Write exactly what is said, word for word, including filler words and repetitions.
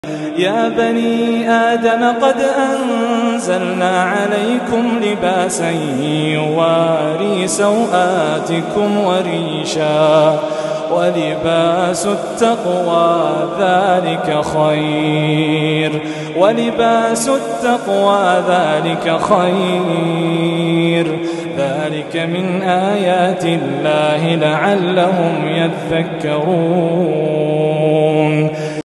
يا بني آدم قد أنزلنا عليكم لباسا يواري سوآتكم وريشا ولباس التقوى ذلك خير ولباس التقوى ذلك خير ذلك من آيات الله لعلهم يذكرون.